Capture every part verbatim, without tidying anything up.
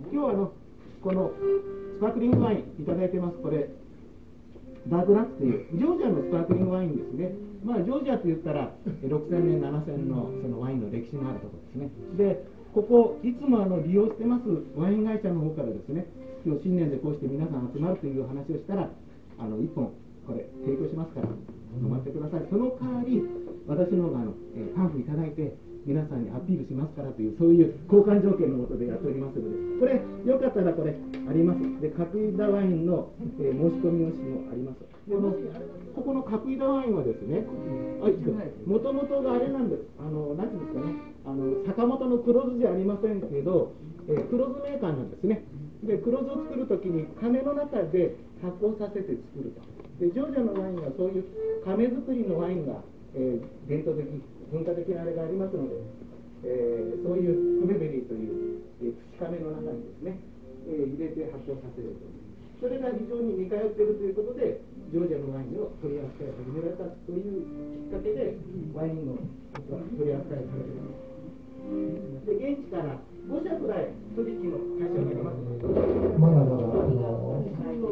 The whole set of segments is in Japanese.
今日はあのこのスパークリングワインいただいてます。これダークナッツというジョージアのスパークリングワインですね。まあジョージアと言ったらろくせんねんななせんのそのワインの歴史のあるところですね。でここいつもあの利用してますワイン会社の方からですね、今日新年でこうして皆さん集まるという話をしたら、あのいっぽんこれ提供しますから飲ませてください。その代わり私の方があの、えー、パンフいただいて皆さんにアピールしますからという、そういう交換条件のもとでやっておりますので、これよかったらこれあります。で角井田ワインの、えー、申し込み用紙もあります。でもここの角井田ワインはですね、もともとがあれなんです。あの何ていうんですかね、あの坂本の黒酢じゃありませんけど、えー、黒酢メーカーなんですね。で黒酢を作るときに甕の中で発酵させて作ると。でジョージアのワインはそういう甕作りのワインが、えー、伝統的文化的なあれがありますので、えー、そういうクベベリーという、えー、口甕の中にですね、えー、入れて発酵させるという、それが非常に似通っているということでジョージアのワインを取り扱い始められたというきっかけでワインの取り扱いされています。で現地からごしゃくらい取引の会社があります。 まだまだあの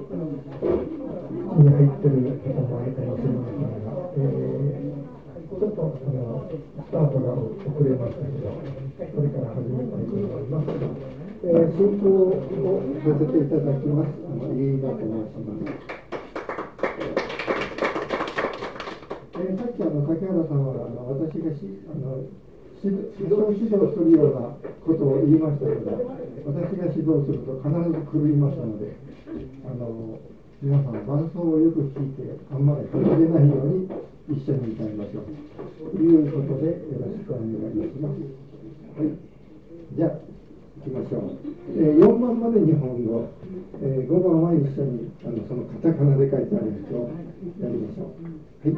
口に入ってる方もあるかもしれませんが、えーちょっとあのスタートが遅れましたけど、これから始めたいと思います。えー、進行をさせていただきます。あの飯田と申します。えー、さっきあの竹原さんはあの私がしあの指導指導するようなことを言いましたけど、私が指導すると必ず狂いますので、あの皆さん伴奏をよく聞いてあんまり外れないように一緒に歌いましょうということでよろしくお願いします。はい、じゃあ行きましょう。えー、よんばんまで日本語、えー、ごばんは一緒にあのそのカタカナで書いてあるやつをやりましょう。はい。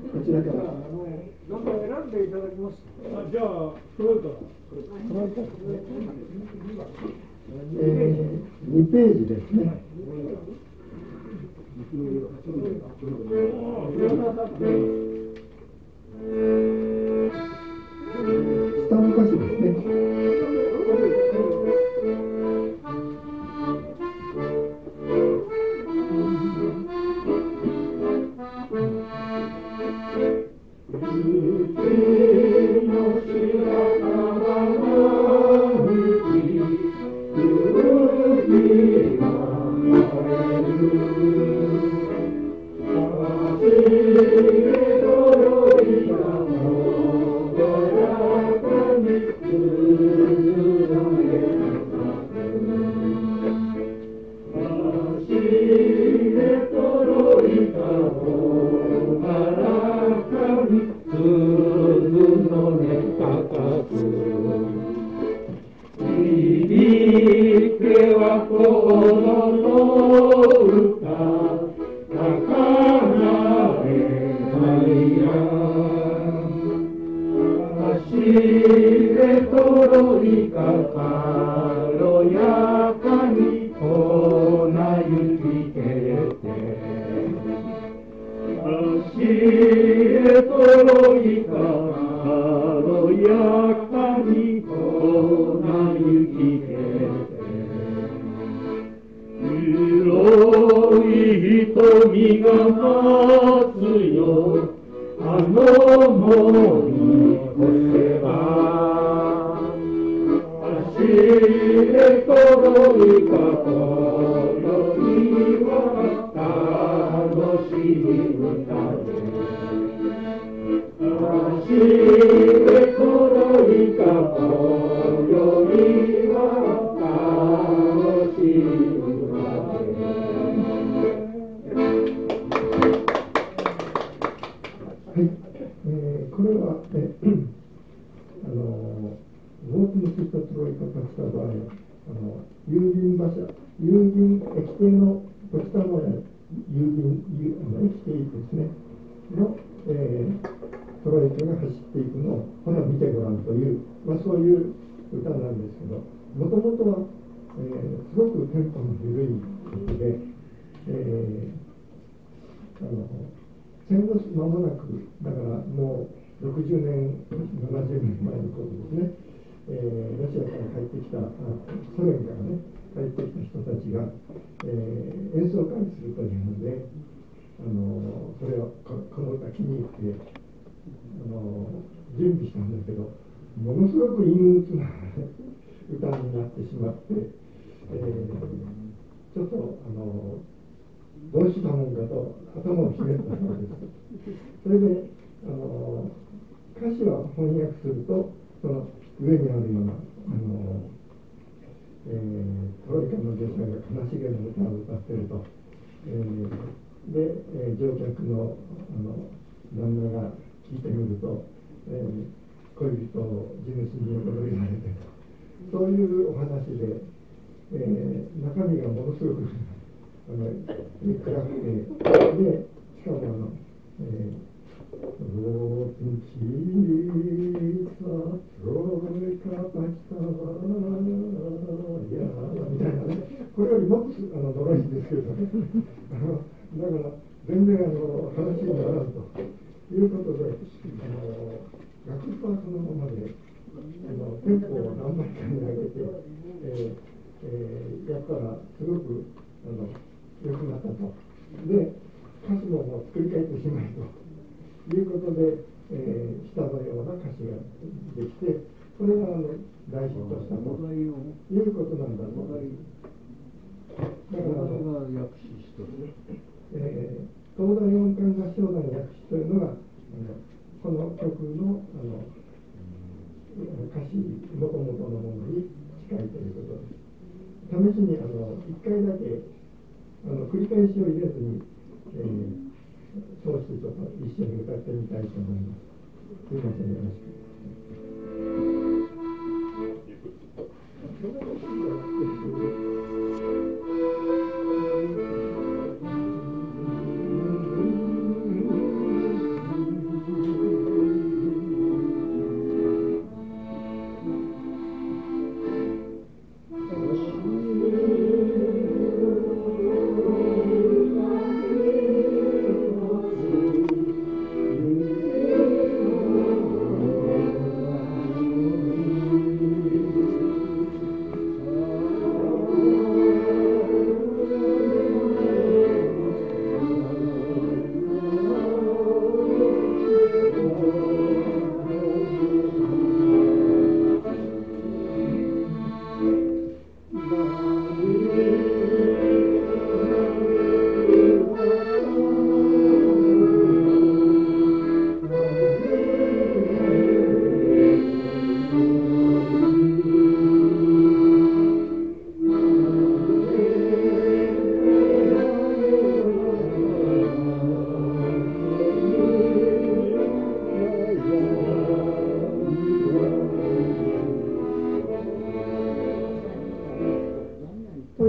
こちらから。 どんどん選んでいただきます。あ、じゃあ、フロイトだ。フロイトですね。 えー、にページですね。下の歌詞ですね。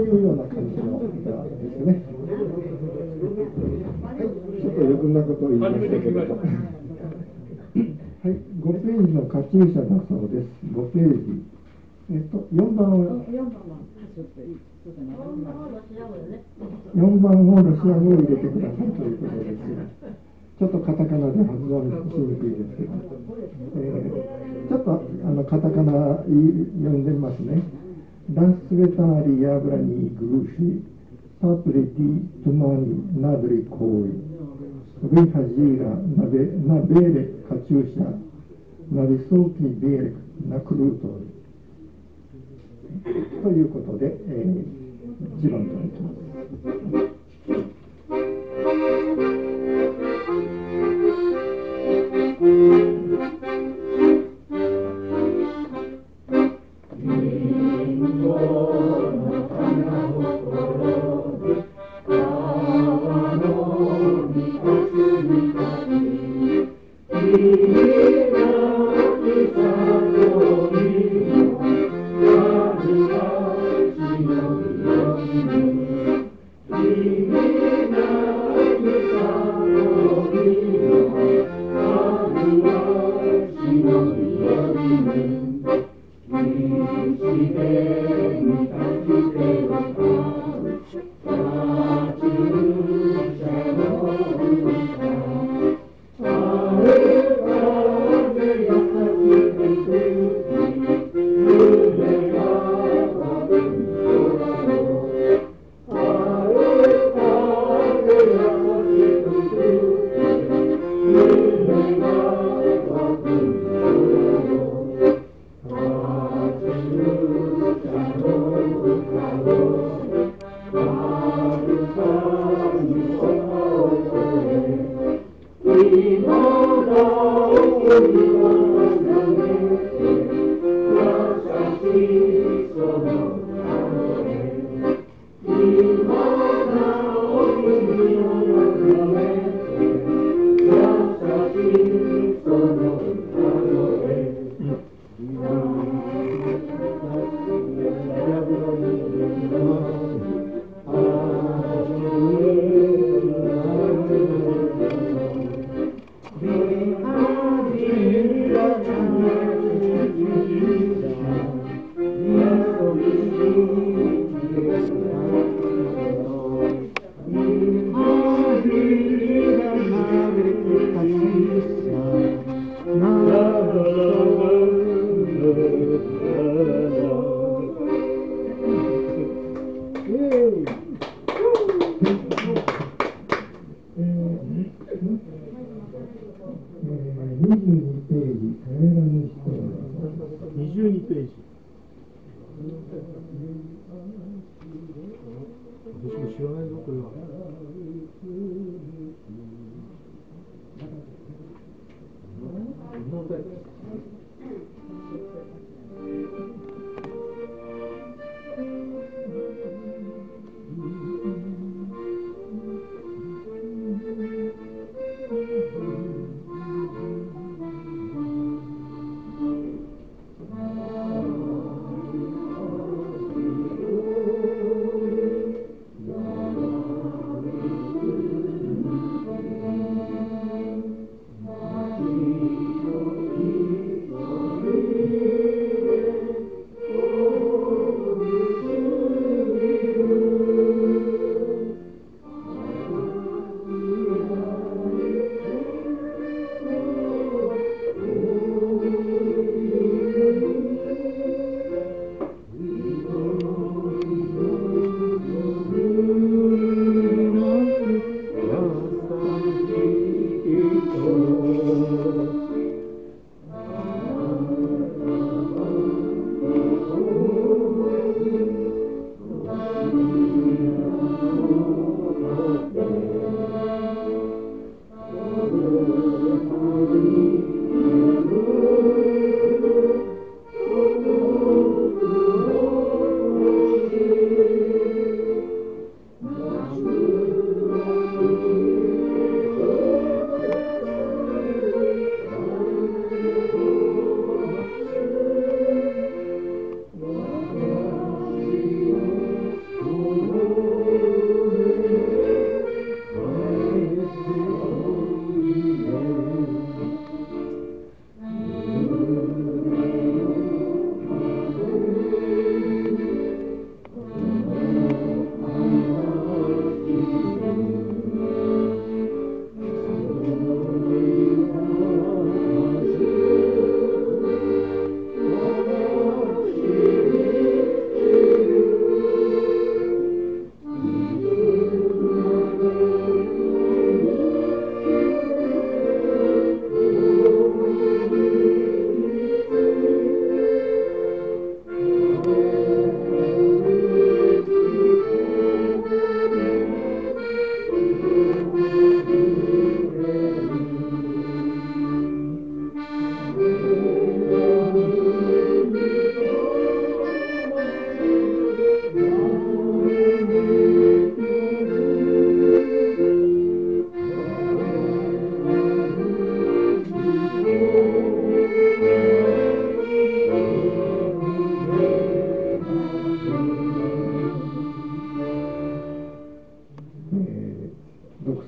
いうような感じの歌ですね。はい、ちょっと余分なことを言いましたけれど。はい、ごページのカチューシャだそうです。ごページ。えっと、よんばんを。よんばんをロシア語を入れてくださいということです。ちょっとカタカナで発音しにくいですけど、えー、ちょっとあのカタカナ読んでみますね。ダンスベターリヤブラニグルシパプリティトマニナドリコイウィハジーラナベナベーレカチューシャナビソーキベーレナクルートということで、えー、一番となります。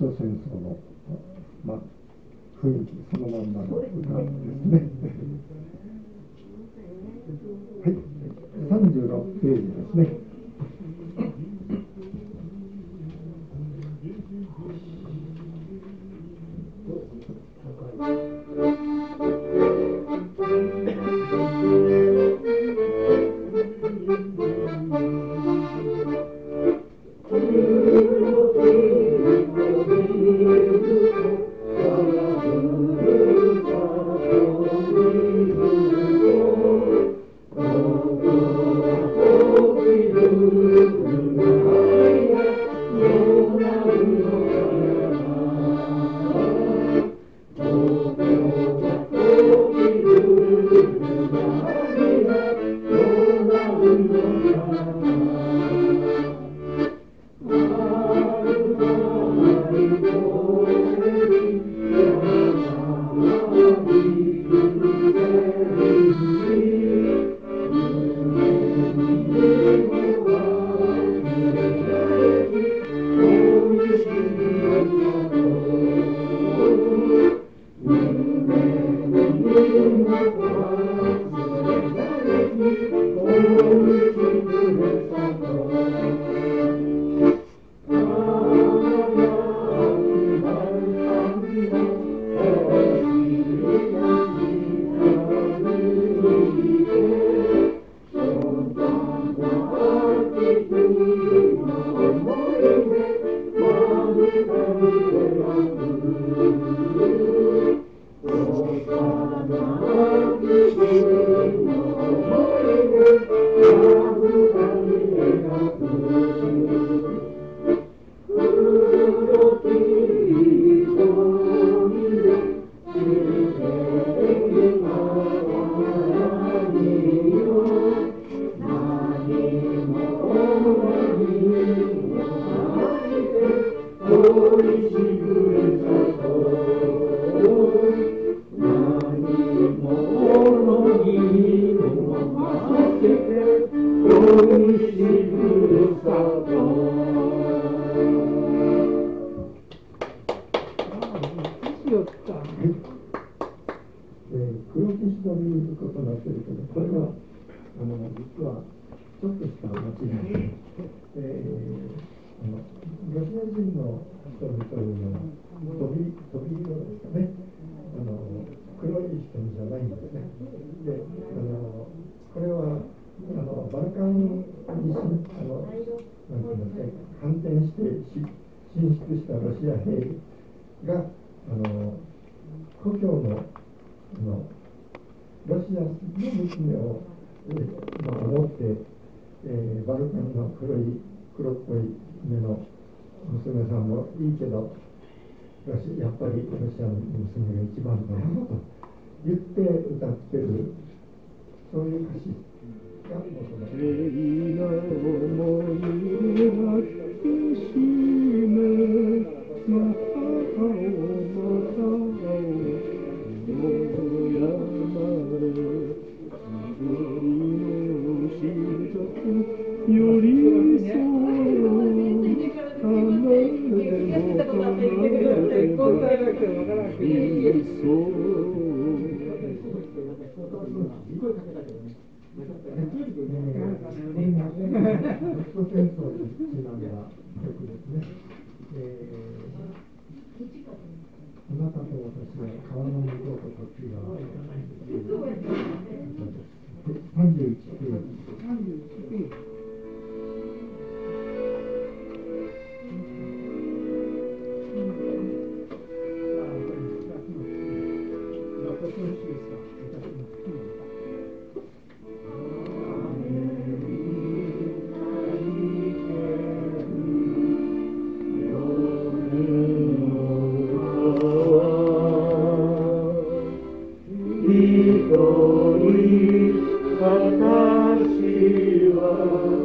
朝戦争の、まあ、雰囲気そのまんまの歌ですね。はい、さんじゅうろくページですね。 やっぱりロシアの娘が一番だよと言って歌ってる、そういう歌詞が求められ一人私は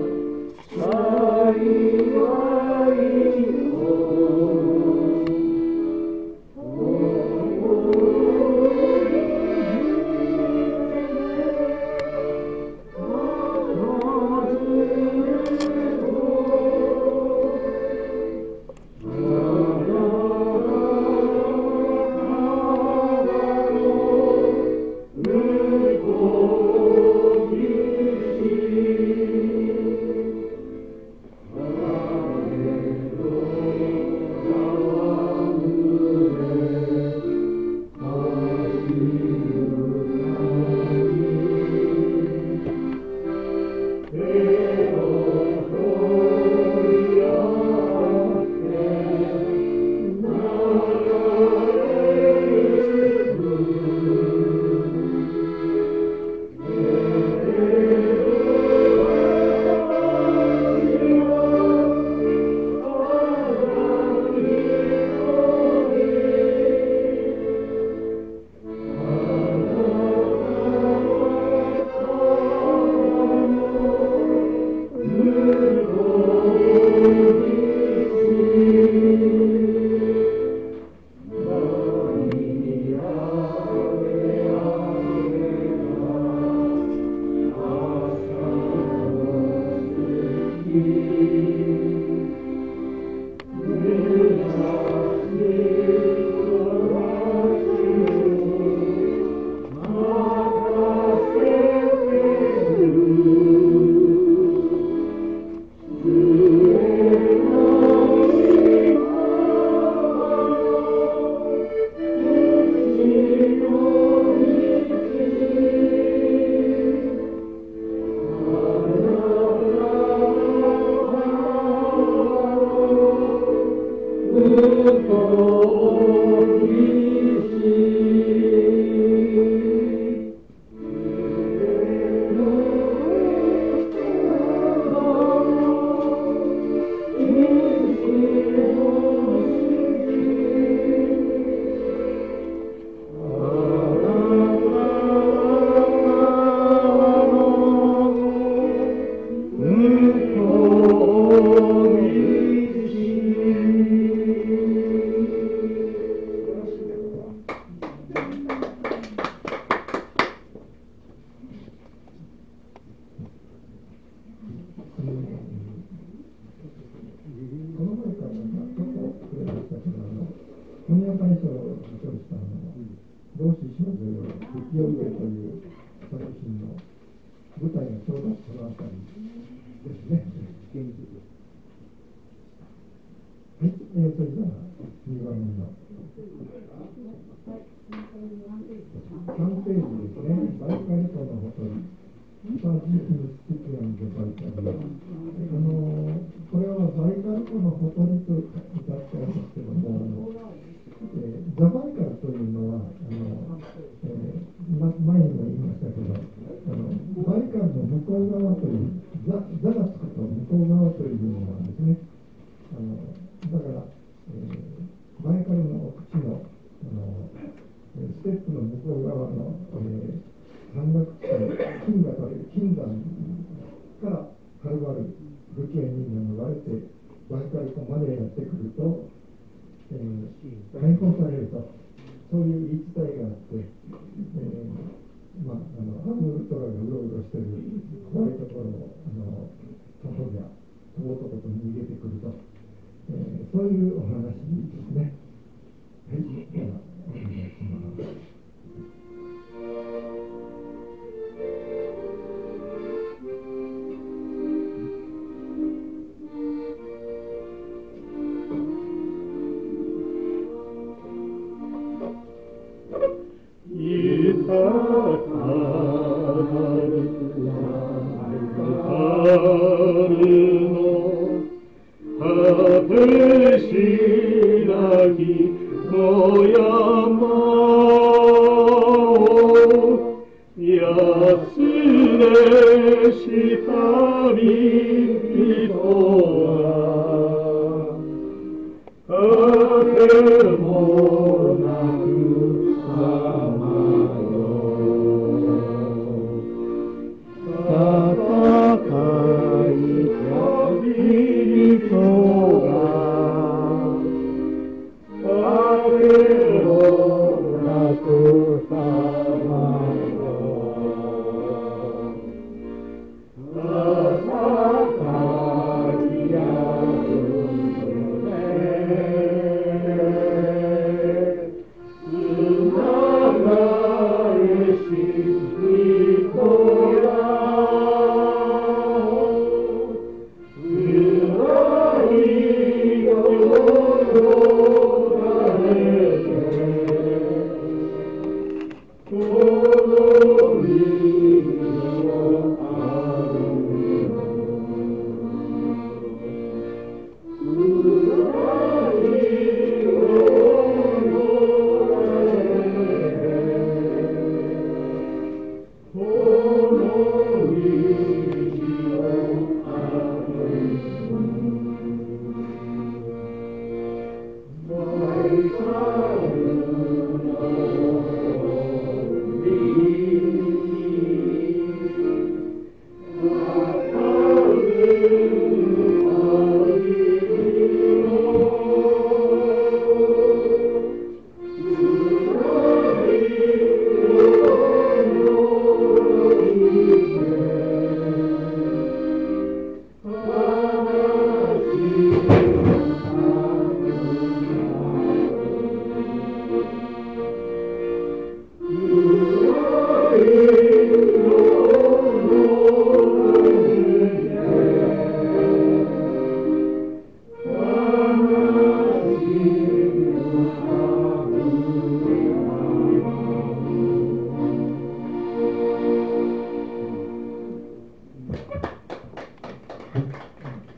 「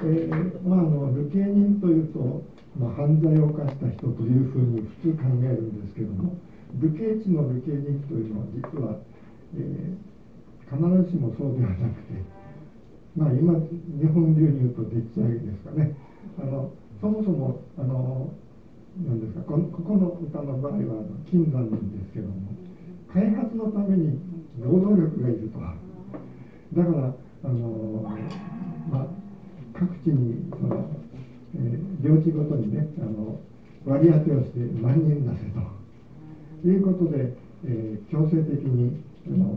えーまあ、あの流刑人というと、まあ、犯罪を犯した人というふうに普通考えるんですけども、流刑地の流刑人というのは実は、えー、必ずしもそうではなくて、まあ、今日本流に言うとでっち上げですかね。あのそもそもあの何ですか、この、ここの歌の場合はあの金山なんですけども、開発のために労働力がいると。だからあの、まあ、各地にその、えー、領地ごとにね、あの割り当てをして何人出せということで、えー、強制的にあの、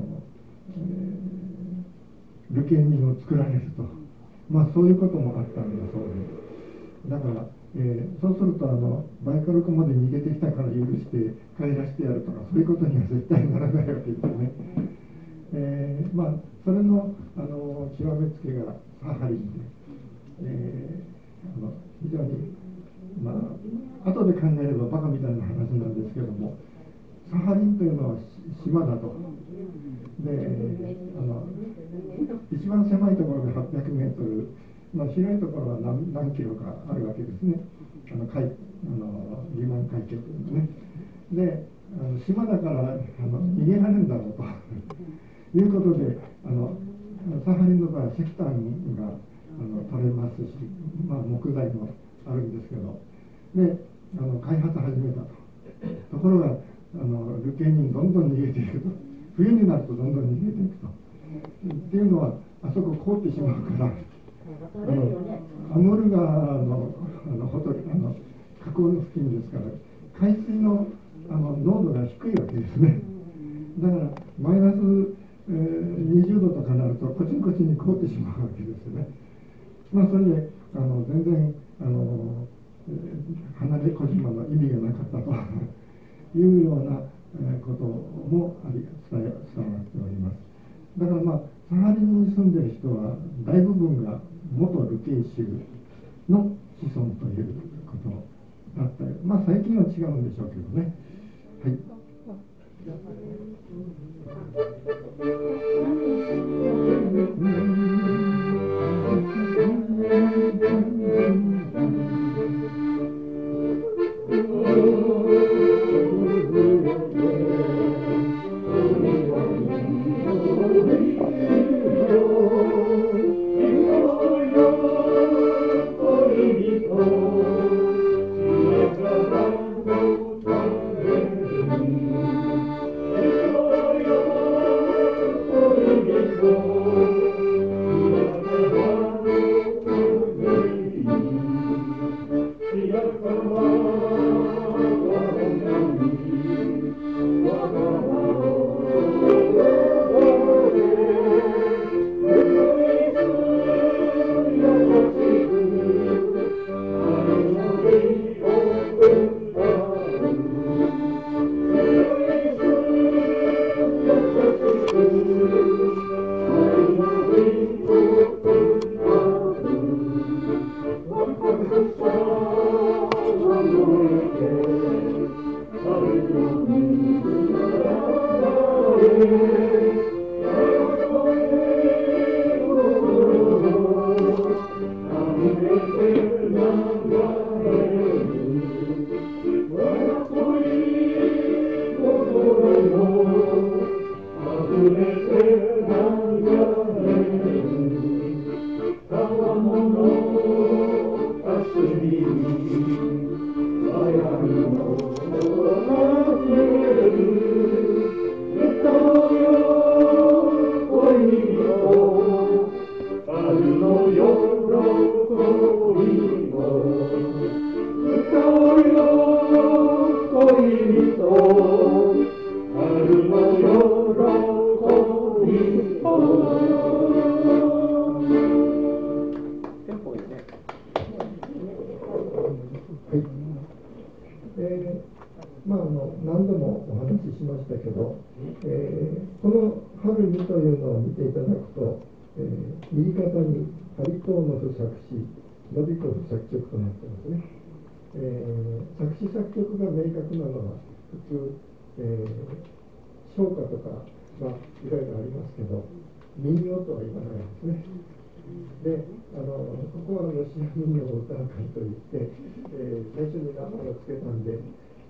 えー、流刑人を作られると、まあ、そういうこともあったんだそうです。だから、えー、そうするとあのバイカル湖まで逃げてきたから許して帰らせてやるとか、そういうことには絶対ならないわけですね。えー、まあそれの、あの極めつけがサハリンで、えー、あの非常に、まあ後で考えればバカみたいな話なんですけども、サハリンというのは島だと。で、あの一番狭いところではっぴゃくメートル、まあ、広いところは 何, 何キロかあるわけですね。あの海あのリマン海峡というのね。で、あの島だからあの逃げられるんだろうということで、あのサハリンの場合は石炭があの取れますし、まあ、木材もあるんですけど、であの開発始めたと。ところがあの流刑人どんどん逃げていくと、冬になるとどんどん逃げていくと。っていうのはあそこ凍ってしまうから、あのアムール川のあのほとりあの河口の付近ですから、海水のあの濃度が低いわけですね。だからマイナス、えー、にじゅうどとかなるとこちんこちんに凍ってしまうわけですね。まあそれであの全然あの、えー、離れ小島の意味がなかったというような、えー、こともあり伝え伝わっております。だからまあサハリンに住んでいる人は大部分が元流刑囚の子孫ということだったり、まあ最近は違うんでしょうけどね。はい。 であのここはロシア民謡歌会といって、えー、最初に名前を付けたんで、え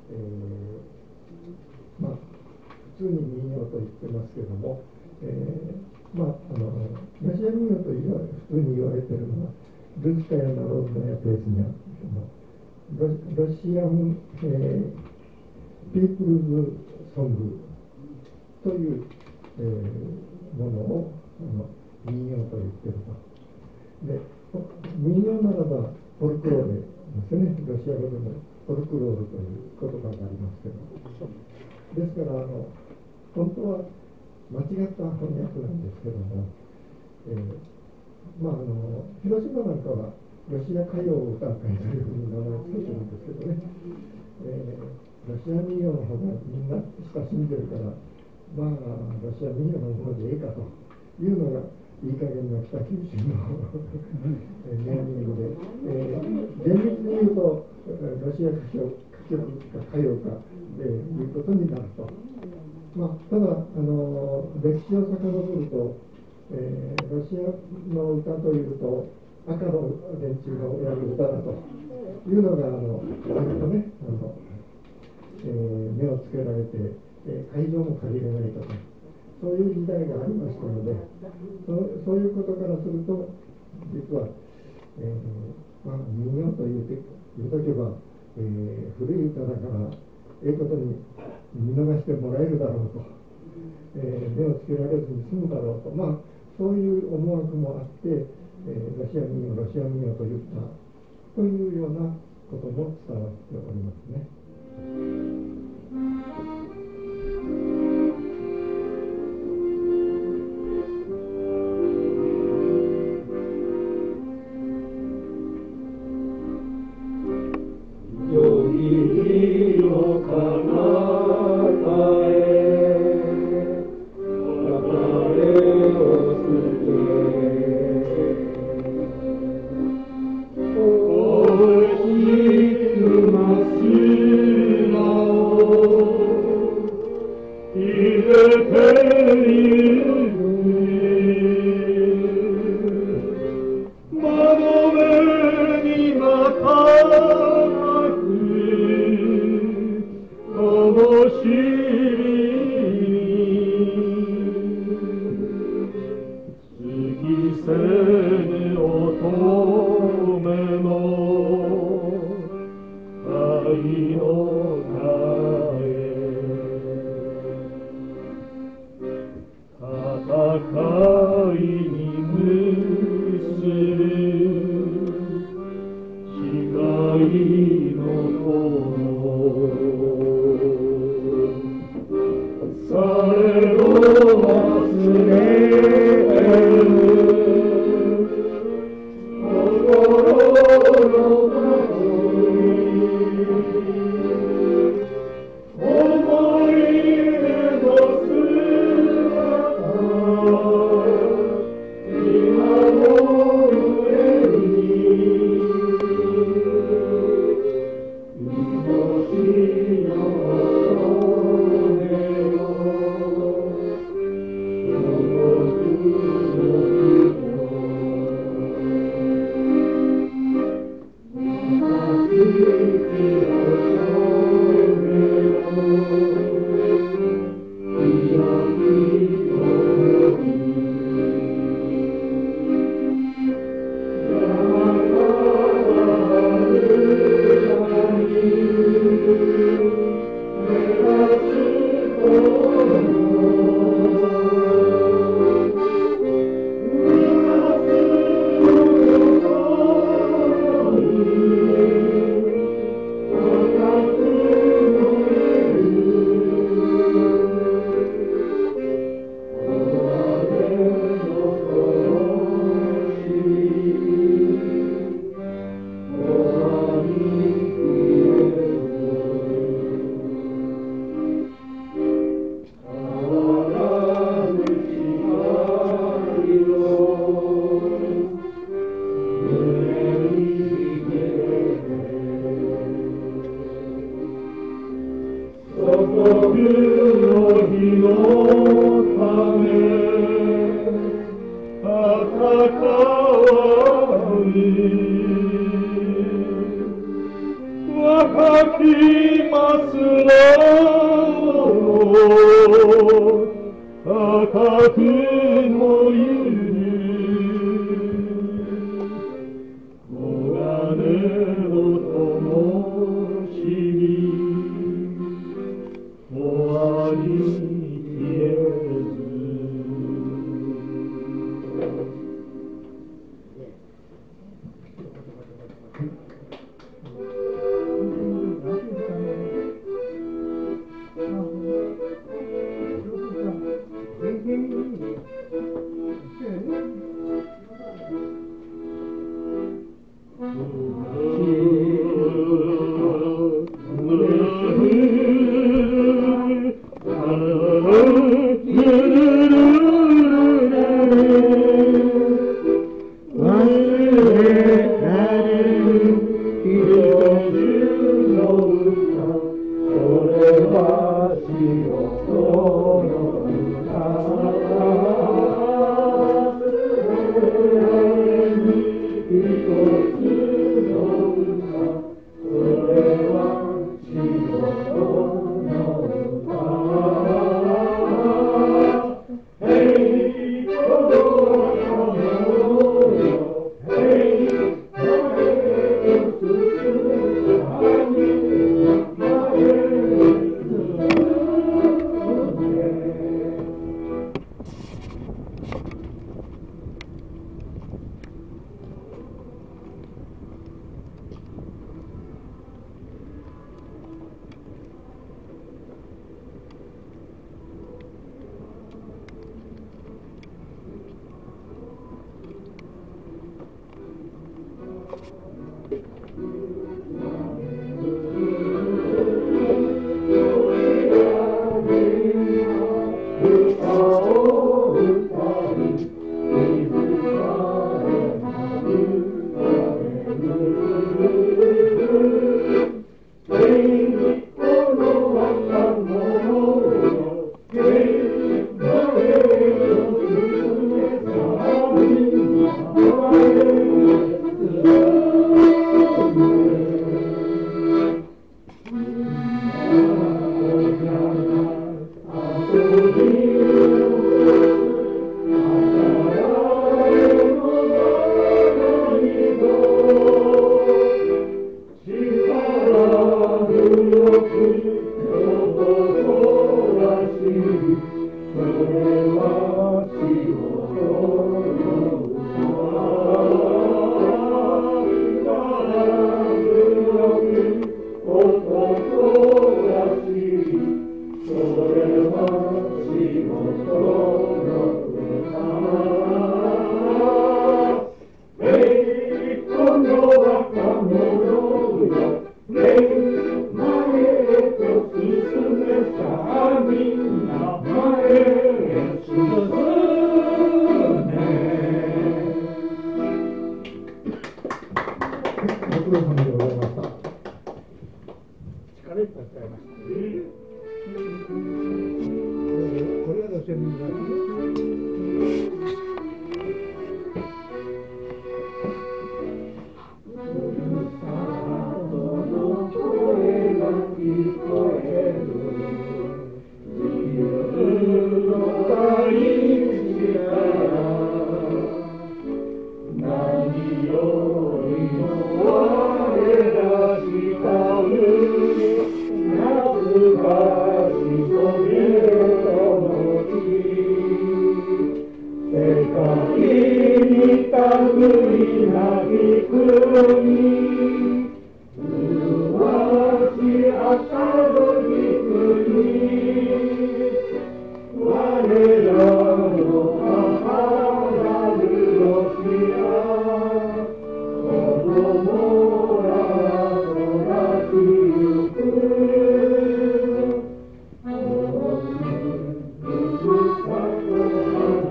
ー、まあ普通に民謡と言ってますけども、えー、まああのロシア民謡と言わ普通に言われてるのはルースカヤ・ナロードヤ・ペースニャロ, ロシアン、えー、ピープルズソングという、えー、ものをあの民謡と言ってると。で民謡ならばフォルクローレですね。ロシア語でもフォルクロールという言葉がありますけど、ですからあの本当は間違った翻訳なんですけども、えー、まああの広島なんかはロシア歌謡歌会というふうに名前を付けてるんですけどね、えー、ロシア民謡の方がみんな親しんでるから、まあロシア民謡の方でいいかというのがいい加減な北九州のネーミングで、えー、厳密に言うとロシア歌謡歌曲か歌謡かでいうことになると。まあ、ただあの歴史を遡ると、えー、ロシアの歌というと赤の連中がやる歌だというのがあのずっとねあの、えー、目をつけられて、えー、会場も借りれないとかそういう時代がありましたので、そ, そういうことからすると実は、えーまあ、民謡というて言うとけば、えー、古い歌だからええことに見逃してもらえるだろうと、えー、目をつけられずに済むだろうと、まあそういう思惑もあって、えー、ロシア民謡ロシア民謡と言ったというようなことも伝わっておりますね。 心の高きますの高くもゆる黄金の灯火終わり消えず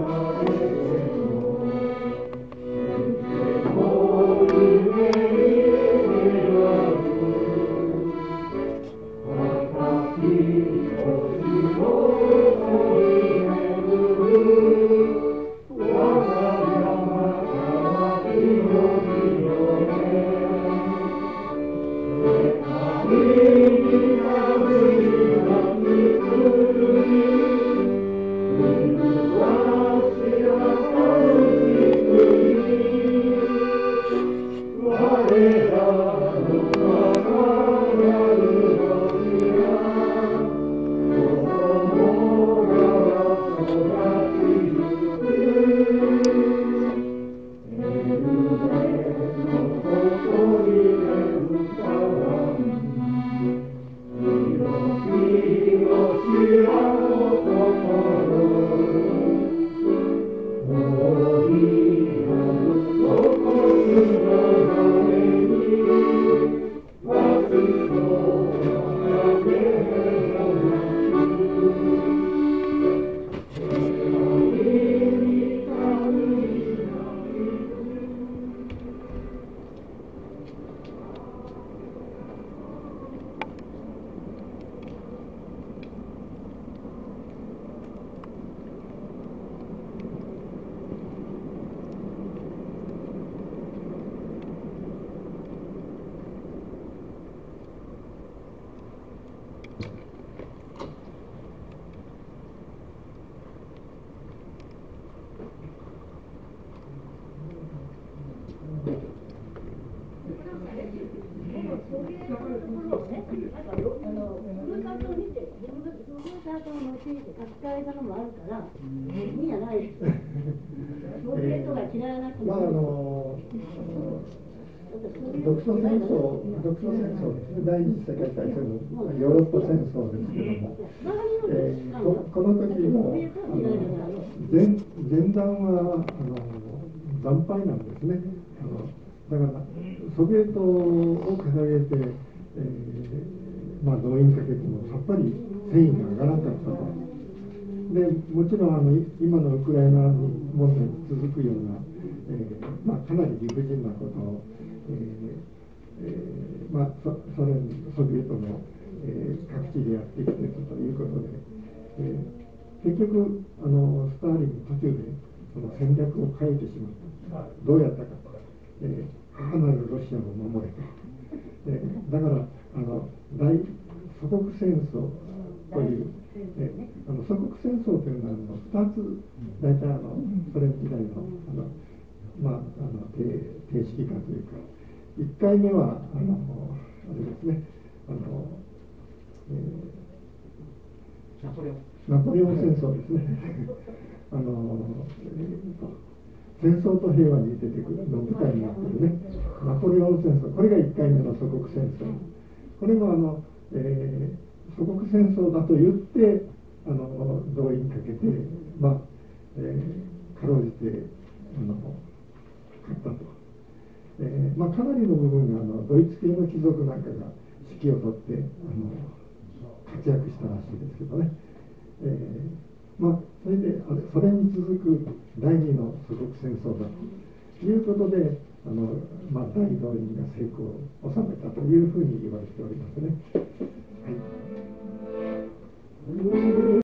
「 独ソ戦争、独ソ戦争ですね、第二次世界大戦のヨーロッパ戦争ですけども、えー、こ, この時もあの 前, 前段はあの惨敗なんですね。あのだからソビエトを掲げて、えーまあ、動員かけてもさっぱり戦意が上がらなかったと。でもちろんあの今のウクライナ問題に続くような、えーまあ、かなり理不尽なことを、えーえーまあ、ソ連、ソビエトの、えー、各地でやってきているということで、えー、結局あのスターリン途中でその戦略を変えてしまった。どうやったか、えー、母なるロシアを守れと、えー、だからあの大祖国戦争という、えー、あの祖国戦争というのはあのふたつ大体あのソ連時代のあの、まあ、あの定式化というか、いっかいめはあのあれですね、あの、えー、ナポレオンナポレオン戦争ですねあの、えー、と戦争と平和に出てくるの舞台になっているねナポレオン戦争、これがいっかいめの祖国戦争。これもあの、えー、祖国戦争だと言ってあの動員かけて、まあえー、かろうじてあの勝ったと。えーまあ、かなりの部分があのドイツ系の貴族なんかが指揮を執ってあの活躍したらしいですけどね、えーまあ、それでそれに続く第二の祖国戦争だということであの、まあ、大動員が成功を収めたというふうに言われておりますね。はい。